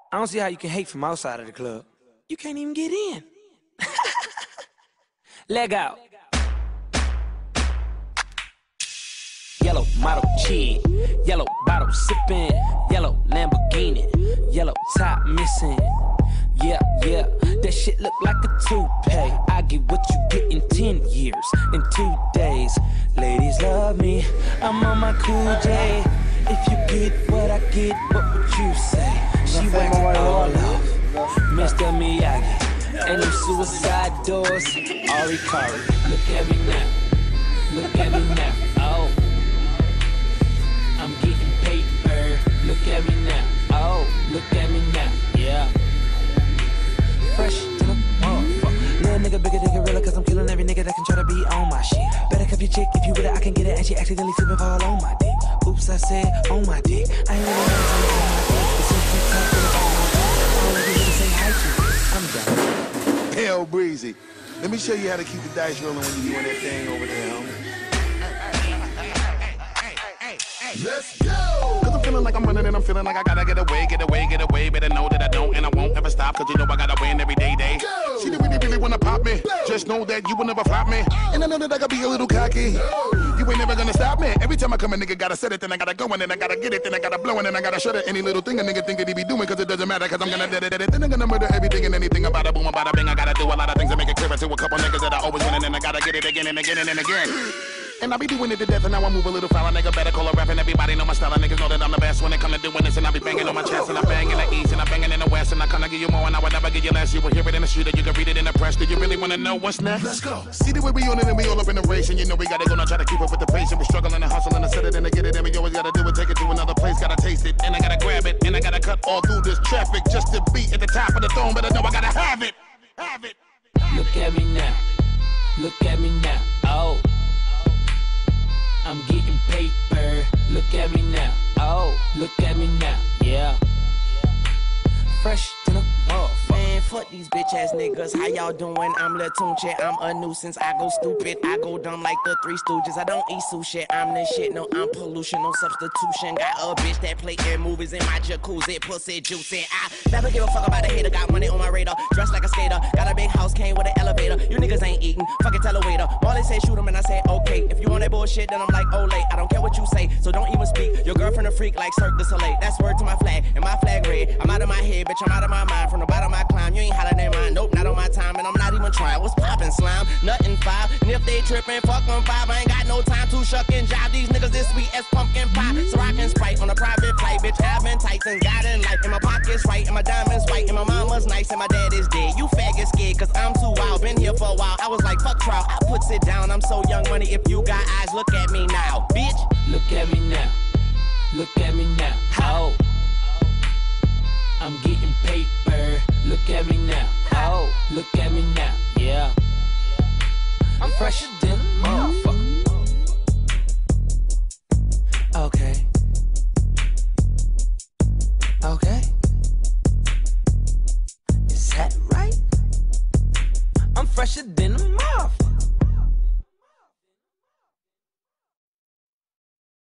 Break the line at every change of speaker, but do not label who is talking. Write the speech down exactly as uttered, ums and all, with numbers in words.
I don't see how you can hate from outside of the club. You can't even get in. Leg out. Yellow model chick, yellow bottle sipping, yellow Lamborghini, yellow top missing. Yeah, yeah, that shit look like a toupee. I get what you get in ten years, in two days. Ladies love me, I'm on my cool J. If you get what I get, what would you say? She whack it all off, Mister Miyagi. And them suicide doors, Ari Kari. Look at me now, look at me now, oh. I'm getting paper, look at me now, oh. Look at me now, yeah. Fresh to the motherfucker. Little nigga bigger than gorilla, cause I'm killing every nigga that can try to be on my shit. Better cuff your chick, if you with it, I can get it, and she accidentally slip and fall on my dick. Oops, I said on my dick. I ain't really know what's on my dick, but since you talking about my dick, I don't like you to say hi to me. I'm done.
Hell breezy. Let me show you how to keep the dice rolling when you're doing that thing over there, homie. Let's go! Cause I'm feeling like I'm running and I'm feeling like I gotta get away, get away, get away. Better know that I don't and I won't ever stop, cause you know I gotta win every day, day. Go! She didn't really, really wanna pop me. Go! Just know that you will never flop me. Oh! And I know that I gotta be a little cocky. No! You ain't never gonna stop me. Every time I come a nigga gotta set it, then I gotta go and then I gotta get it, then I gotta blow and then I gotta shut it. Any little thing a nigga think that he be doing, cause it doesn't matter, cause I'm gonna dead it, dead it. Then I'm gonna murder everything and anything about a boom, about a bing. I gotta do a lot of things to make it clearer to a couple niggas that I always win and then I gotta get it again and again and, and again. And I be doing it to death, and now I move a little foul. A nigga better call a rap, and everybody know my style. And niggas know that I'm the best when it come to doing this. And I be banging on my chest, and I bang in the east, and I banging in the west. And I kinda give you more, and I would never give you less. You will hear it in the street, or you can read it in the press. Do you really wanna know what's next? Let's go. See the way we on it, and we all up in the race. And you know we gotta go now, try to keep up with the pace. And we struggling and hustling and set it and to get it. And we always gotta do it, take it to another place. Gotta taste it, and I gotta grab it. And I gotta cut all through this traffic just to be at the top of the throne. But I know I gotta have it, have it.
Look at me now, look at me now, oh. I'm getting paper, look at me now, oh. Look at me now, yeah. Fresh to the motherfucker.
Man, fuck these bitch ass niggas. How y'all doing? I'm Lil Tunche. I'm a nuisance. I go stupid. I go dumb like the Three Stooges. I don't eat sushi. I'm the shit. No, I'm pollution. No substitution. Got a bitch that play in movies in my jacuzzi. Pussy juicy. I never give a fuck about a hater. Got money on my radar. Dressed like a skater. Got a big house. Came with an elevator. You niggas ain't eating. Fucking tell a waiter. Molly said shoot him and I said okay. If you want that bullshit, then I'm like Olay. I don't care what you say, so don't even speak. Your girlfriend a freak like Cirque du Soleil. That's word to my flag. And my flag red. I'm out of my head, bitch. I'm out of my mind. From the bottom I climb. You ain't hollering in mine. Nope, not on my time. And I'm not even trying. What's poppin', slime? Nothing five. And if they trippin', fuck them five. I ain't got no time to shuck and jive. These niggas this sweet as pumpkin pie. So I can Sprite on a private flight. Bitch, having tights and got in life. And my pockets right. And my diamonds white. And my mama's nice. And my dad is dead. You faggot scared. Cause I'm too wild. Been here for a while. I was like, fuck trial. I puts it down. I'm so young money. If you got eyes, look at me now. Bitch.
Look at me now. Look at me now. Oh. I'm getting paper. Look at me now. Oh. Look at me now. Yeah. I'm fresher than a motherfucker. Okay. Okay. Is that right? I'm fresher than a